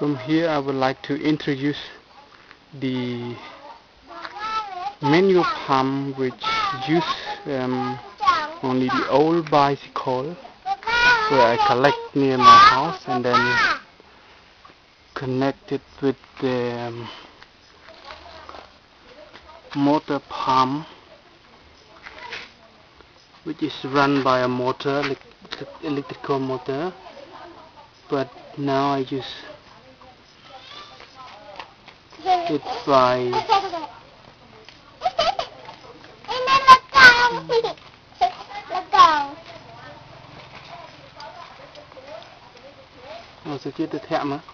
From here I would like to introduce the manual pump which use only the old bicycle where I collect near my house and then connect it with the motor pump which is run by a motor, electrical motor, but now I use it by sẽ chia từ thẹm á.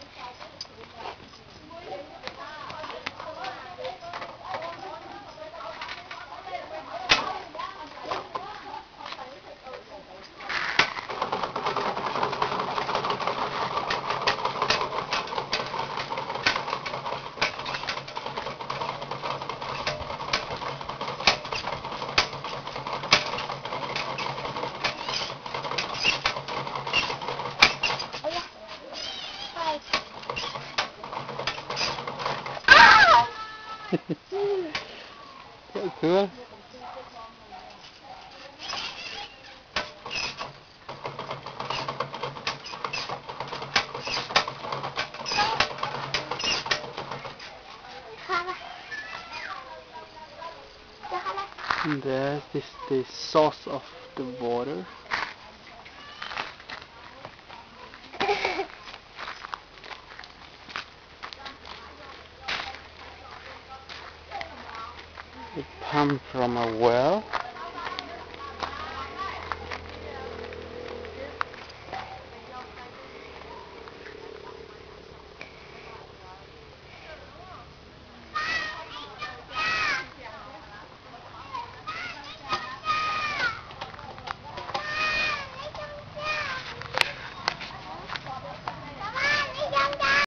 Cool. And there's the source of the water. It pumps from a well.